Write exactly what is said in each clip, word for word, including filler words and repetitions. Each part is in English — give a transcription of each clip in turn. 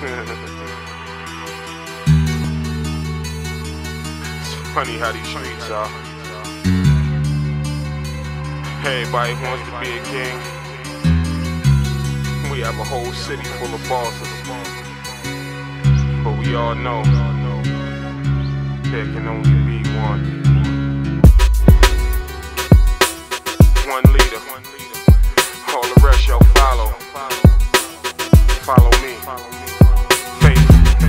It's funny how these streets are. Everybody wants to be a king. We have a whole city full of bosses. But we all know there can only be one. One leader. All the rest y'all follow. Follow me. Faith.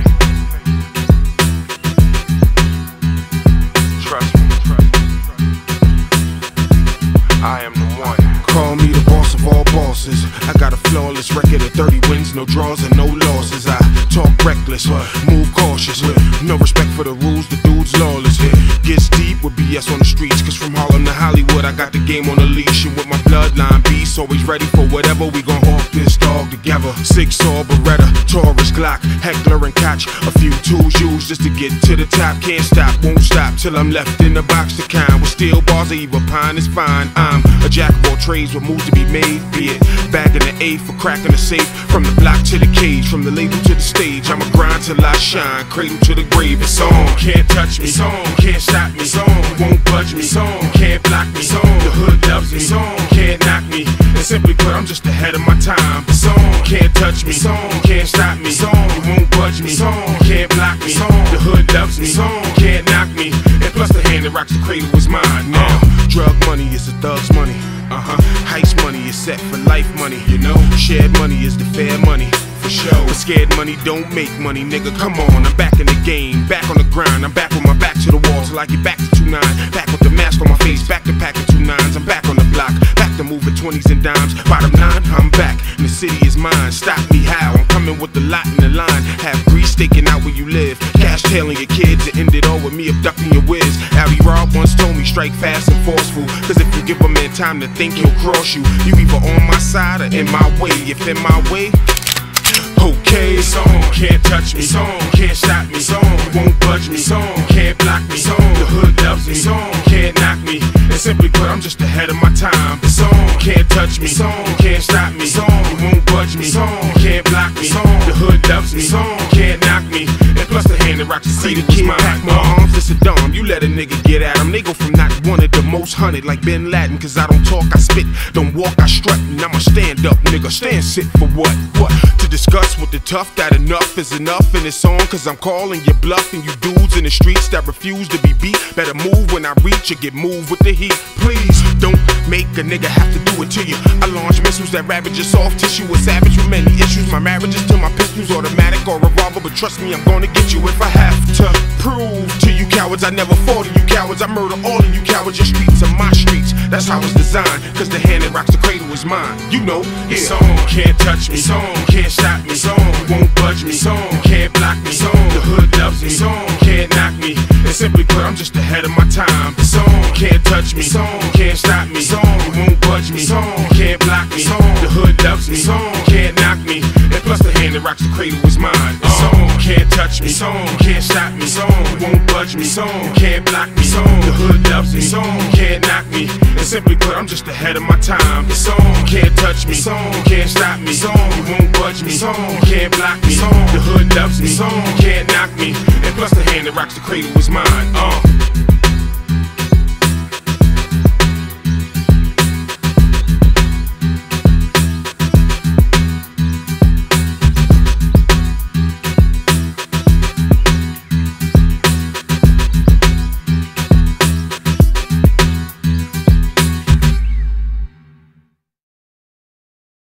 Trust me. I am the one. Call me the boss of all bosses. I got a flawless record of thirty wins, no draws and no losses. I talk reckless, move cautious, no respect for the rules, the dude's lawless. Gets deep with B S on the streets, cause from Harlem to Hollywood I got the game on a leash. And with my bloodline beast, always ready for whatever, we gon' hawk this dog together. Six saw Beretta, Taurus, Glock, Heckler and Koch. A few tools used just to get to the top. Can't stop, won't stop till I'm left in the box. The kind with steel bars or even pine is fine. I'm a jack of all trades with moves to be made. Be it bagging the A for cracking the safe. From the block to the cage, from the label to the stage, I'ma grind till I shine, cradle to the grave. It's on, can't touch me, it's on, can't stop me, it's on, won't budge me, it's on, can't block me, it's on, the hood loves me, it's on, can't knock me. And simply put, I'm just ahead of my time. It's on, can't touch me, it's on, can't stop me, it's on, won't budge me, it's on, can't block me, it's on, the hood loves me, it's on, can't knock me. And plus the hand that rocks the cradle is mine. Now, drug money is the thug's money. Uh-huh. Heist money is set for life money, you know. Shared money is the fair money, for sure. But scared money don't make money, nigga. Come on, I'm back in the game, back on the grind. I'm back with my back to the wall till I get back to two nine. Back with the mask on my face, back to packing two nines. I'm back on the block, back to moving twenties and dimes. Bottom line, I'm back, and the city is mine. Stop me how? I'm coming with the lot in the line. Have grease staking out where you live, cash tailing your kids. It ended all with me abducting your whiz. Abby Rob once told me strike fast and forceful, cause if you give a man time to think, he'll cross you. You either on my side or in my way. If in my way, okay, it's on, can't touch me, it's on, can't stop me, it's on, won't budge me, it's on, can't block me, it's on, the hood loves me, it's on, can't knock me. And simply put, I'm just ahead of my time. It's on, can't touch me, it's on, can't stop me, it's on, won't budge me, it's on, can't block me, it's on, the hood loves me, it's on, can't knock me. And plus the hand that rocks the city was mine. Pack my arms, it's a dome, you let a nigga get at him. They go from not wanted to most hunted like Bin Laden. Cause I don't talk, I spit, don't walk, I strut. And I'm a stand up nigga, stand sit for what? What? To discuss with the tough, that enough is enough. And it's on, cause I'm calling your bluff. And you dudes in the streets that refuse to be beat, better move when I reach or get moved with the heat. Please, don't make a nigga have to do it to you. I launch missiles that ravage your soft tissue. A savage with many issues, my marriage is to my pistols. Automatic or revolver, but trust me, I'm gonna get you if I have to. Prove to you cowards I never fought to you cowards. I murder all of you cowards. Your streets are my streets, that's how it's designed. Cause the hand that rocks the cradle is mine. You know, yeah. It's on, can't touch me, it's on, can't stop me, it's on, won't budge me, it's on, can't block me, it's on, the hood loves me, it's on, can't knock me. And simply put, I'm just ahead of my time. It's on, can't touch me, it's on, can't stop me, it's on, won't budge me, it's on, can't block me, it's on, the hood loves me, it's on, can't knock me. And plus the hand that rocks the cradle is mine. It's on, can't touch me, it's on, can't stop me, it's on, won't budge me, it's on, can't block me, it's on, the hood loves me, it's on, can't knock me. And simply put, I'm just ahead of my time. It's on, can't touch me, it's on, can't stop me, it's on, won't budge me, it's on, can't block me, it's on, the hood loves me, it's on, can't knock me. And plus the hand that rocks the cradle is mine. Uh